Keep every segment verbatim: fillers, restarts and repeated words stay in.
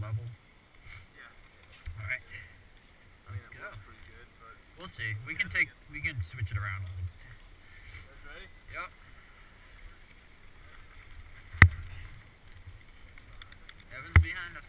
bubble? Yeah. Alright. I mean, it looks pretty good, but... We'll see. We can take, we can switch it around a little bit. You guys ready? Yep. Evan's behind us.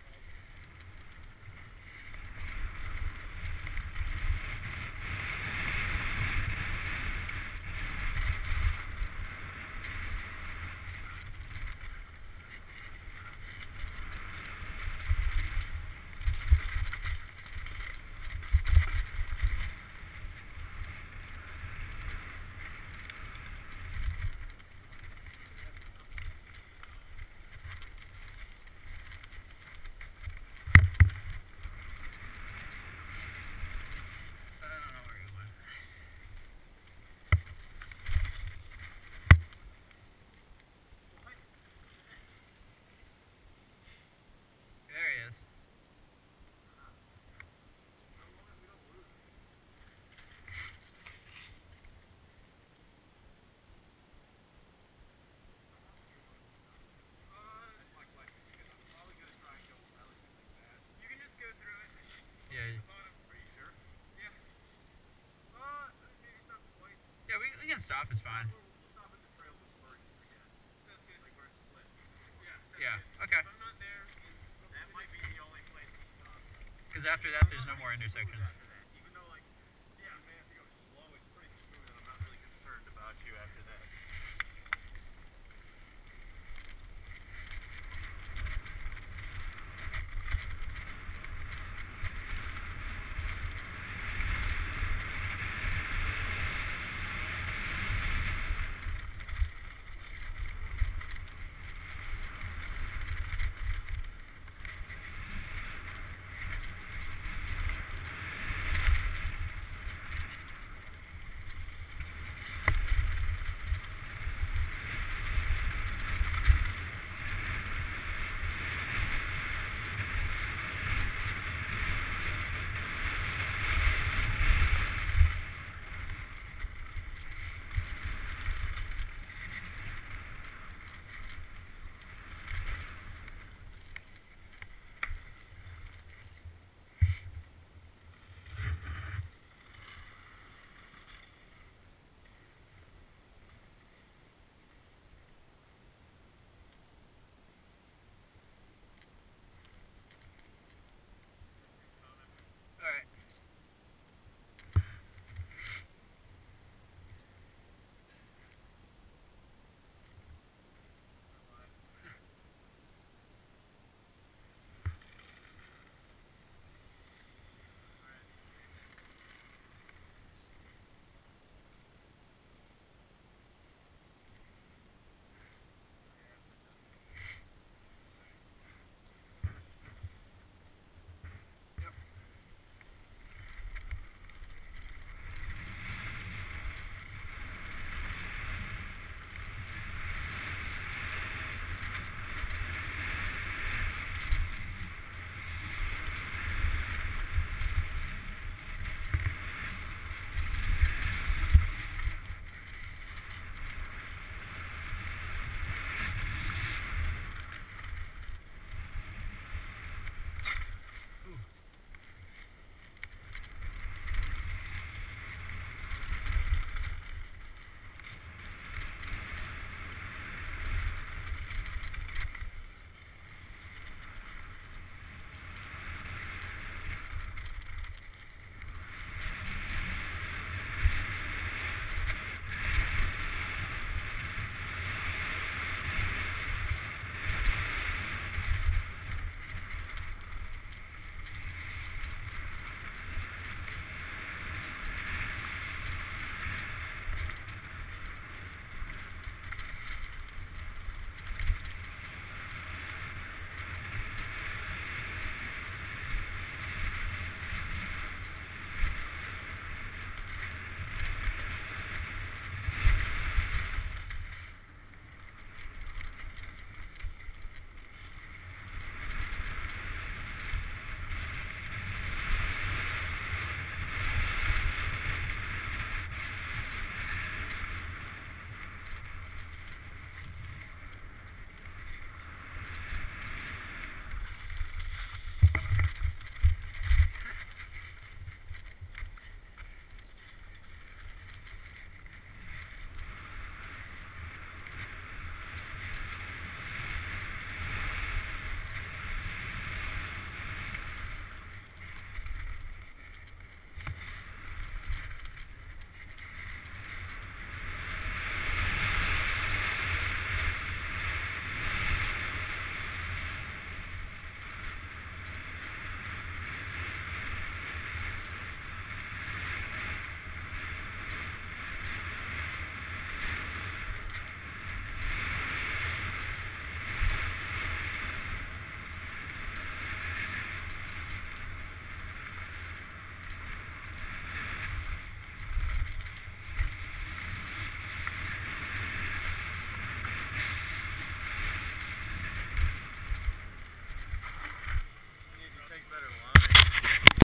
Stop, it's fine. We'll stop at the trail with Spurgeon again. Sounds good. Like where it's split. Yeah. Yeah, okay. If I'm not there, that might be the only place to stop. Because after that, there's no more intersections.